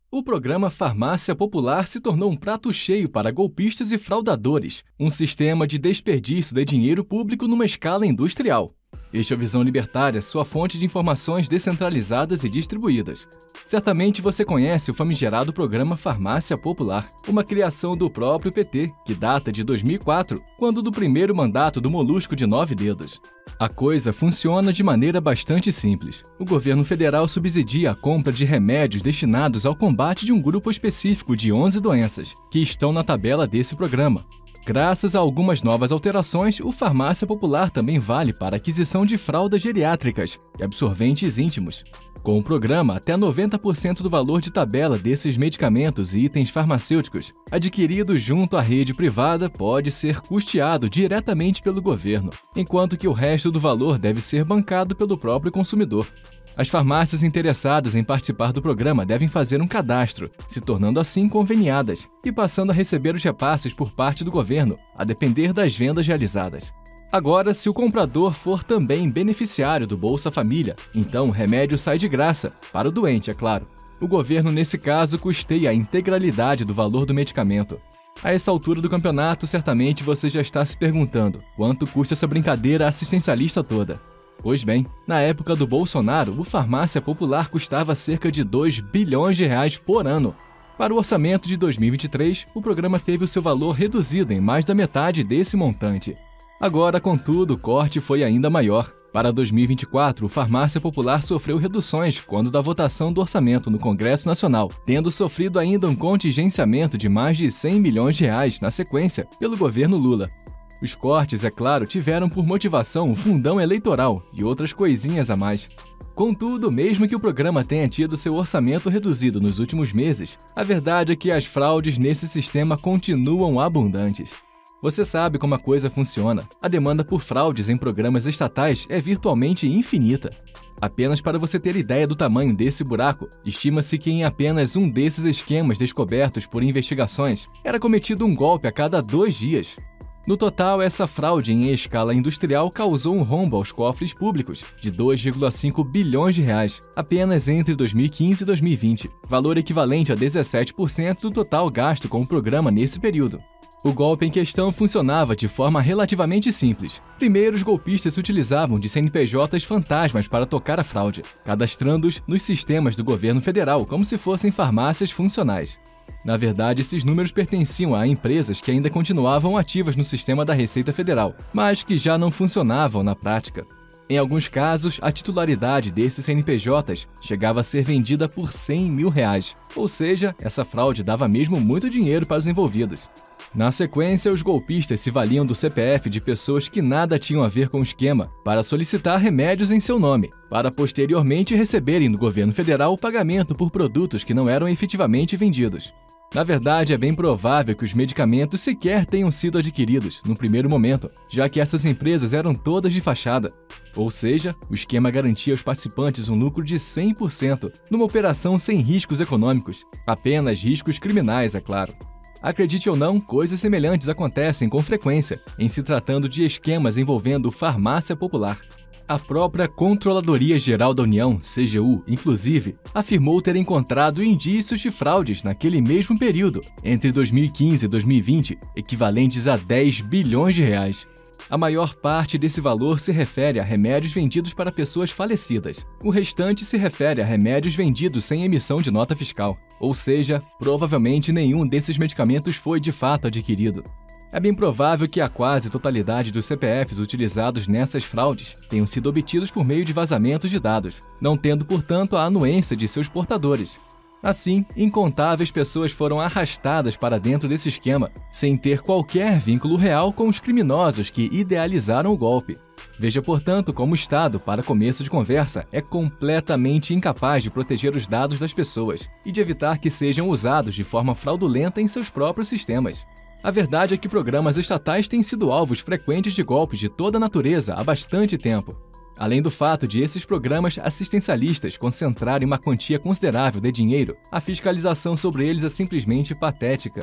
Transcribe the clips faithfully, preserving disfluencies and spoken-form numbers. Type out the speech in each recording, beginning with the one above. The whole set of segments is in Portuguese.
O programa Farmácia Popular se tornou um prato cheio para golpistas e fraudadores, um sistema de desperdício de dinheiro público numa escala industrial. Este é a Visão Libertária, sua fonte de informações descentralizadas e distribuídas. Certamente você conhece o famigerado programa Farmácia Popular, uma criação do próprio P T, que data de dois mil e quatro, quando do primeiro mandato do Molusco de Nove Dedos. A coisa funciona de maneira bastante simples. O governo federal subsidia a compra de remédios destinados ao combate de um grupo específico de onze doenças, que estão na tabela desse programa. Graças a algumas novas alterações, o Farmácia Popular também vale para a aquisição de fraldas geriátricas e absorventes íntimos. Com o programa, até noventa por cento do valor de tabela desses medicamentos e itens farmacêuticos adquiridos junto à rede privada pode ser custeado diretamente pelo governo, enquanto que o resto do valor deve ser bancado pelo próprio consumidor. As farmácias interessadas em participar do programa devem fazer um cadastro, se tornando assim conveniadas e passando a receber os repasses por parte do governo, a depender das vendas realizadas. Agora, se o comprador for também beneficiário do Bolsa Família, então o remédio sai de graça, para o doente, é claro. O governo, nesse caso, custeia a integralidade do valor do medicamento. A essa altura do campeonato, certamente você já está se perguntando quanto custa essa brincadeira assistencialista toda. Pois bem, na época do Bolsonaro, o Farmácia Popular custava cerca de dois bilhões de reais por ano. Para o orçamento de dois mil e vinte e três, o programa teve o seu valor reduzido em mais da metade desse montante. Agora, contudo, o corte foi ainda maior. Para dois mil e vinte e quatro, o Farmácia Popular sofreu reduções quando da votação do orçamento no Congresso Nacional, tendo sofrido ainda um contingenciamento de mais de cem milhões de reais na sequência pelo governo Lula. Os cortes, é claro, tiveram por motivação o fundão eleitoral e outras coisinhas a mais. Contudo, mesmo que o programa tenha tido seu orçamento reduzido nos últimos meses, a verdade é que as fraudes nesse sistema continuam abundantes. Você sabe como a coisa funciona. A demanda por fraudes em programas estatais é virtualmente infinita. Apenas para você ter ideia do tamanho desse buraco, estima-se que em apenas um desses esquemas descobertos por investigações, era cometido um golpe a cada dois dias. No total, essa fraude em escala industrial causou um rombo aos cofres públicos de dois vírgula cinco bilhões de reais, apenas entre dois mil e quinze e dois mil e vinte, valor equivalente a dezessete por cento do total gasto com o programa nesse período. O golpe em questão funcionava de forma relativamente simples. Primeiro, os golpistas se utilizavam de C N P Js fantasmas para tocar a fraude, cadastrando-os nos sistemas do governo federal como se fossem farmácias funcionais. Na verdade, esses números pertenciam a empresas que ainda continuavam ativas no sistema da Receita Federal, mas que já não funcionavam na prática. Em alguns casos, a titularidade desses C N P Js chegava a ser vendida por cem mil reais, ou seja, essa fraude dava mesmo muito dinheiro para os envolvidos. Na sequência, os golpistas se valiam do C P F de pessoas que nada tinham a ver com o esquema para solicitar remédios em seu nome, para posteriormente receberem do governo federal o pagamento por produtos que não eram efetivamente vendidos. Na verdade, é bem provável que os medicamentos sequer tenham sido adquiridos no primeiro momento, já que essas empresas eram todas de fachada. Ou seja, o esquema garantia aos participantes um lucro de cem por cento, numa operação sem riscos econômicos, apenas riscos criminais, é claro. Acredite ou não, coisas semelhantes acontecem com frequência, em se tratando de esquemas envolvendo farmácia popular. A própria Controladoria Geral da União, C G U, inclusive, afirmou ter encontrado indícios de fraudes naquele mesmo período, entre dois mil e quinze e dois mil e vinte, equivalentes a dez bilhões de reais. A maior parte desse valor se refere a remédios vendidos para pessoas falecidas. O restante se refere a remédios vendidos sem emissão de nota fiscal, ou seja, provavelmente nenhum desses medicamentos foi de fato adquirido. É bem provável que a quase totalidade dos C P Fs utilizados nessas fraudes tenham sido obtidos por meio de vazamentos de dados, não tendo, portanto, a anuência de seus portadores. Assim, incontáveis pessoas foram arrastadas para dentro desse esquema, sem ter qualquer vínculo real com os criminosos que idealizaram o golpe. Veja, portanto, como o Estado, para começo de conversa, é completamente incapaz de proteger os dados das pessoas e de evitar que sejam usados de forma fraudulenta em seus próprios sistemas. A verdade é que programas estatais têm sido alvos frequentes de golpes de toda natureza há bastante tempo. Além do fato de esses programas assistencialistas concentrarem uma quantia considerável de dinheiro, a fiscalização sobre eles é simplesmente patética.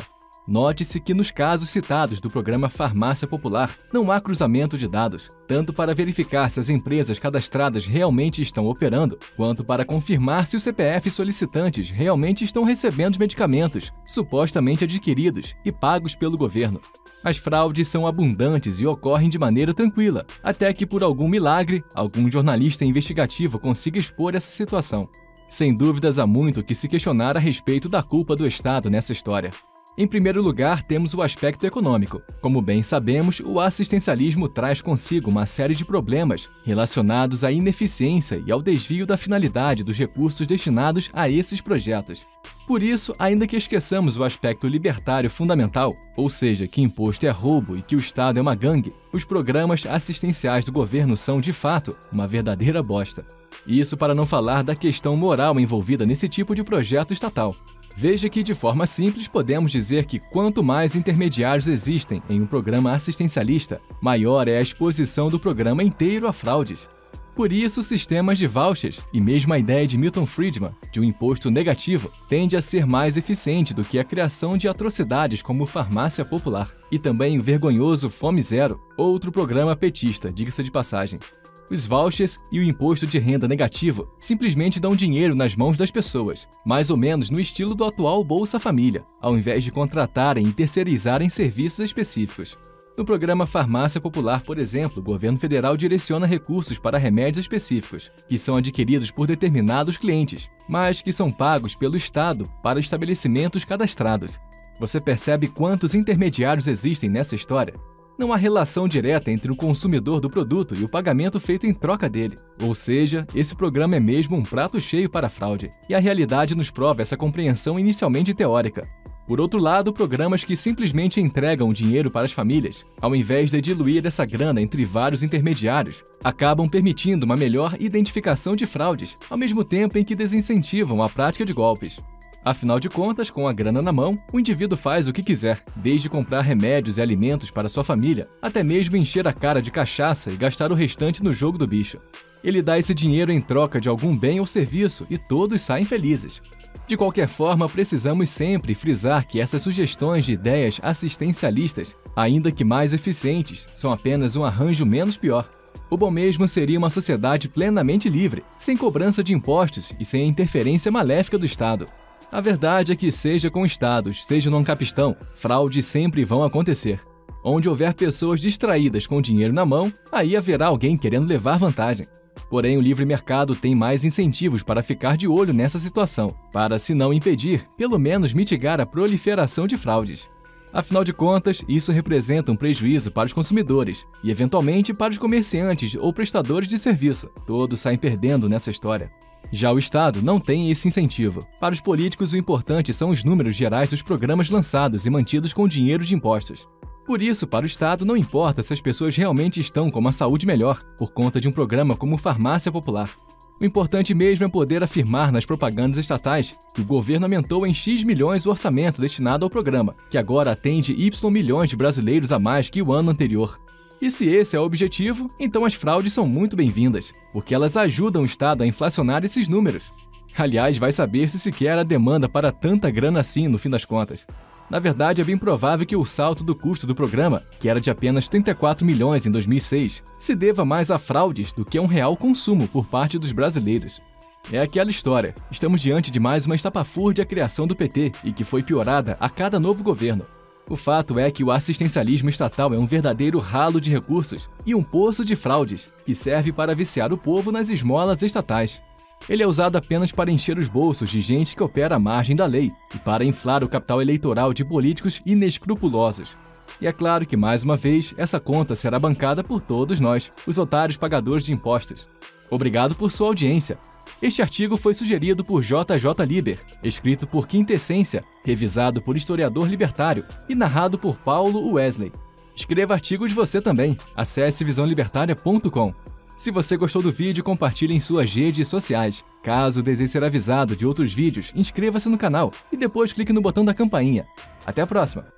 Note-se que nos casos citados do programa Farmácia Popular, não há cruzamento de dados, tanto para verificar se as empresas cadastradas realmente estão operando, quanto para confirmar se os C P Fs solicitantes realmente estão recebendo os medicamentos supostamente adquiridos e pagos pelo governo. As fraudes são abundantes e ocorrem de maneira tranquila, até que por algum milagre, algum jornalista investigativo consiga expor essa situação. Sem dúvidas, há muito que se questionar a respeito da culpa do Estado nessa história. Em primeiro lugar, temos o aspecto econômico. Como bem sabemos, o assistencialismo traz consigo uma série de problemas relacionados à ineficiência e ao desvio da finalidade dos recursos destinados a esses projetos. Por isso, ainda que esqueçamos o aspecto libertário fundamental, ou seja, que imposto é roubo e que o Estado é uma gangue, os programas assistenciais do governo são, de fato, uma verdadeira bosta. Isso para não falar da questão moral envolvida nesse tipo de projeto estatal. Veja que, de forma simples, podemos dizer que quanto mais intermediários existem em um programa assistencialista, maior é a exposição do programa inteiro a fraudes. Por isso, sistemas de vouchers e mesmo a ideia de Milton Friedman de um imposto negativo tende a ser mais eficiente do que a criação de atrocidades como Farmácia Popular e também o vergonhoso Fome Zero, outro programa petista, diga-se de passagem. Os vouchers e o imposto de renda negativo simplesmente dão dinheiro nas mãos das pessoas, mais ou menos no estilo do atual Bolsa Família, ao invés de contratarem e terceirizarem serviços específicos. No programa Farmácia Popular, por exemplo, o governo federal direciona recursos para remédios específicos, que são adquiridos por determinados clientes, mas que são pagos pelo Estado para estabelecimentos cadastrados. Você percebe quantos intermediários existem nessa história? Não há relação direta entre o consumidor do produto e o pagamento feito em troca dele. Ou seja, esse programa é mesmo um prato cheio para a fraude, e a realidade nos prova essa compreensão inicialmente teórica. Por outro lado, programas que simplesmente entregam dinheiro para as famílias, ao invés de diluir essa grana entre vários intermediários, acabam permitindo uma melhor identificação de fraudes, ao mesmo tempo em que desincentivam a prática de golpes. Afinal de contas, com a grana na mão, o indivíduo faz o que quiser, desde comprar remédios e alimentos para sua família, até mesmo encher a cara de cachaça e gastar o restante no jogo do bicho. Ele dá esse dinheiro em troca de algum bem ou serviço e todos saem felizes. De qualquer forma, precisamos sempre frisar que essas sugestões de ideias assistencialistas, ainda que mais eficientes, são apenas um arranjo menos pior. O bom mesmo seria uma sociedade plenamente livre, sem cobrança de impostos e sem a interferência maléfica do Estado. A verdade é que, seja com estados, seja no Ancapistão, fraudes sempre vão acontecer. Onde houver pessoas distraídas com dinheiro na mão, aí haverá alguém querendo levar vantagem. Porém, o livre mercado tem mais incentivos para ficar de olho nessa situação, para, se não impedir, pelo menos mitigar a proliferação de fraudes. Afinal de contas, isso representa um prejuízo para os consumidores e, eventualmente, para os comerciantes ou prestadores de serviço. Todos saem perdendo nessa história. Já o Estado não tem esse incentivo. Para os políticos, o importante são os números gerais dos programas lançados e mantidos com dinheiro de impostos. Por isso, para o Estado, não importa se as pessoas realmente estão com uma saúde melhor por conta de um programa como Farmácia Popular. O importante mesmo é poder afirmar nas propagandas estatais que o governo aumentou em X milhões o orçamento destinado ao programa, que agora atende Y milhões de brasileiros a mais que o ano anterior. E se esse é o objetivo, então as fraudes são muito bem-vindas, porque elas ajudam o Estado a inflacionar esses números. Aliás, vai saber se sequer há demanda para tanta grana assim no fim das contas. Na verdade, é bem provável que o salto do custo do programa, que era de apenas trinta e quatro milhões em dois mil e seis, se deva mais a fraudes do que a um real consumo por parte dos brasileiros. É aquela história, estamos diante de mais uma estapafúrdia criação do P T e que foi piorada a cada novo governo. O fato é que o assistencialismo estatal é um verdadeiro ralo de recursos e um poço de fraudes que serve para viciar o povo nas esmolas estatais. Ele é usado apenas para encher os bolsos de gente que opera à margem da lei e para inflar o capital eleitoral de políticos inescrupulosos. E é claro que, mais uma vez, essa conta será bancada por todos nós, os otários pagadores de impostos. Obrigado por sua audiência. Este artigo foi sugerido por J J Liber, escrito por Quintessência, revisado por historiador libertário e narrado por Paulo Wesley. Escreva artigos você também. Acesse visão libertária ponto com. Se você gostou do vídeo, compartilhe em suas redes sociais. Caso deseje ser avisado de outros vídeos, inscreva-se no canal e depois clique no botão da campainha. Até a próxima!